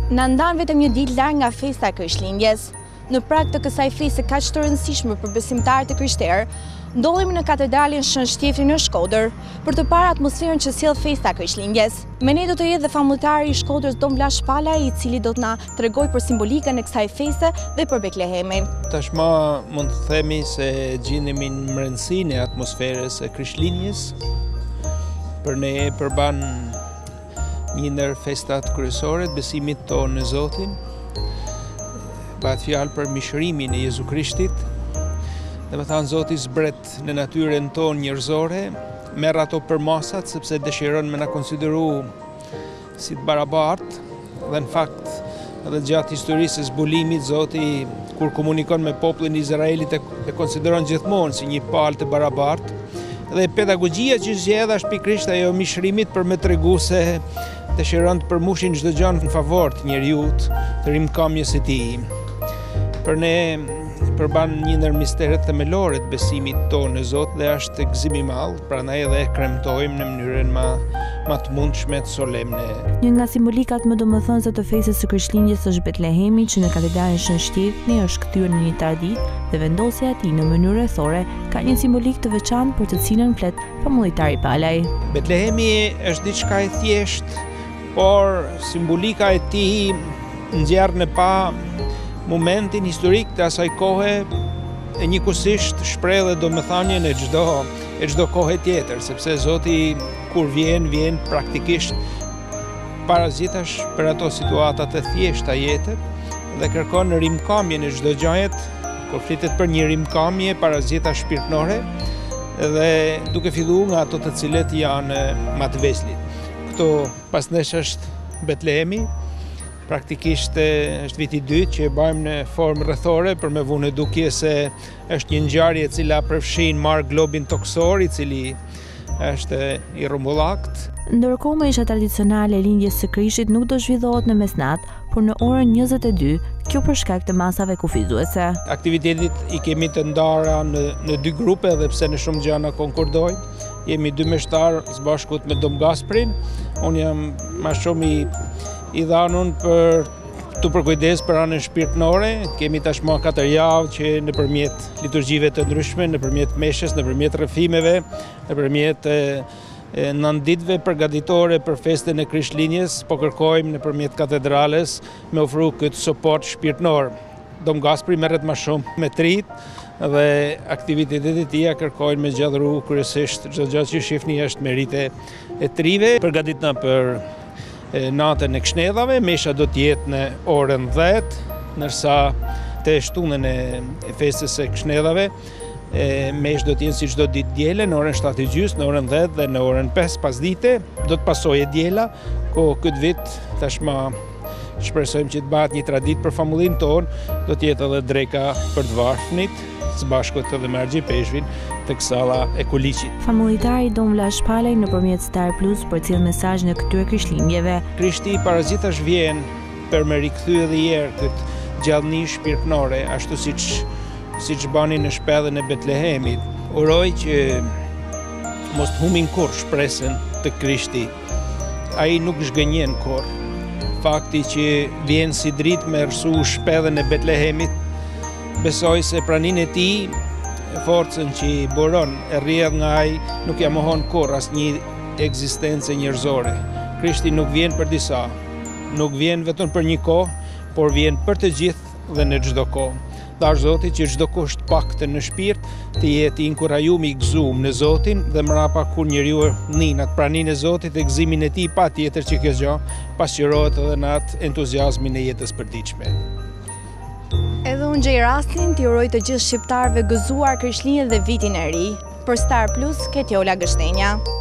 Na ndan vetëm një ditë larg nga festa e Krishtlindjes. Në prag të kësaj feste kaq të rëndësishme për besimtarët e krishterë, ndodhemi në katedralin Shën Shtefri në Shkodër për të parë atmosferën që sjell festa e Krishtlindjes. Me ne do të jetë dhe famultari i Shkodrës Don Blaž Palaj, i cili do të na tregojë për simbolikën e kësaj feste dhe për Betlehemin. Tashmë mund të themi se gjendemi në brendësinë e atmosferës së Krishtlindjes. Për ne përban një ndër festat kryesore të besimit tonë në Zotin. Bëhet fjalë për mishërimin e Jezu Krishtit. Dhe me thanë Zoti zbret në natyrën tonë njerëzore, merr ato për masat sepse dëshiron me na konsideru si të barabartë. Dhe në fakt, edhe gjatë historisë së zbulimit, Zoti kur komunikon me popullin e Izraelit e konsideron gjithmonë si një palë të barabartë. Dhe pedagogjia që zgjedh është pikërisht ajo mishërimit për me tregu se dëshiron të përmushin çdo gjë në favor të njerëzit, të rimkamjes së tij. Për ne përban një ndër misteret themelore të besimit tonë në Zot dhe është gëzim i madh, prandaj edhe e kremtojmë në mënyrën më të mundshme të solemne. Një nga simbolikat më domethënëse të festës së Krishtlindjes është Betlehemi, që në katedralin Shën Shtefri është kthyer në një traditë dhe vendosja e tij në mënyrë rrethore ka një simbolik të veçantë për të cilën flet famultari Palaj. Betlehemi është diçka e thjeshtë, por simbolika e tij nxjerr në pa momentin historik të asaj kohe e njëkohësisht shpreh dhe domethënien e çdo kohe tjetër, sepse Zoti kur vjen praktikisht parazitash për ato situata të thjeshta jetër dhe kërkon rimkamjen e çdo gjaje, kur flitet për një rimkamje parazita shpirtërore dhe duke filluar nga ato të cilët janë më të vëshlit. Këto pas nesh është Betlehemi. Praktikisht është viti i dytë që e bëjmë në formë rrethore për me vënë dukje se është një ngjarje e cila përfshin marr globin toksor, i cili është i rrumbullakt. Ndërkohë më isha tradicionale e lindjes së Krishtit nuk do zhvillohet në mesnat, por në orën 22, kjo për shkak të masave kufizuese. Aktivitetit i kemi të ndara në dy grupe dhe pse në shumë gjëra konkordojnë. Jemi dy meshtar së bashkut me Dom Gasprin. Unë jam më shumë i dhanun për të përkujdes për anën shpirtërore. Kemi tashmë 4 javë që nëpërmjet liturgjive të ndryshme, nëpërmjet meshës, nëpërmjet rrëfimeve, nëpërmjet 9 ditëve përgatitore për festën e Krishtlindjes, po kërkojmë nëpërmjet katedrales me ofru këtë suport shpirtëror. Dom Gaspri merret më shumë me trit dhe aktivitetet e tija kërkojnë me gjallëru kryesisht çdo gjë që shihni është merite e trive. Përgatitna për natën e Kshnedhave, mesha do të jetë në orën 10, ndërsa te shtunën e festës së Kshnedhave mesh do të jenë si çdo ditë diele në orën 7:30, në orën 10 dhe në orën 5 pasdite. Do të pasojë diela, ku këtë vit tashmë shpresojmë që të bëhet një traditë për familjen tonë, do të jetë edhe dreka për të varfënit, së bashku edhe me argjipeshvin tek salla e Kuliçit. Famultari Don Blaž Palaj nëpërmjet Star Plus përcjell mesazhin e këtyre Krishtlindjeve. Krishti parazitash vjen për me rikthyer edhe herë këtë gjallëni shpirtërore, ashtu siç bani në shpellën e Betlehemit. Uroj që mos të humbin kurrë shpresën të Krishtit. Ai nuk zhgënjen kurrë. Fakti që vjen si dritë me rsu shpellën e Betlehemit, besoj se praninë e tij, forcën që i buron e rrjedh nga ai, nuk ja mohon kurrë asnjë ekzistencë njerëzore. Krishti nuk vjen për disa, nuk vjen vetëm për një kohë, por vjen për të gjithë dhe në çdo kohë. Dash Zoti që çdo kusht paktën në shpirt të jetë i inkurajum i gëzuar në Zotin dhe mrapa kur njeriu nin atë praninë e Zotit dhe gëzimin e tij, patjetër që kjo gjë pasqyrohet edhe në atë entuziazmin e jetës përditshme. Edhe unë gjej rastin t'i uroj të gjithë shqiptarëve gëzuar Krishtlindjen dhe vitin e ri. Për Star Plus, Ketjola Gështenja.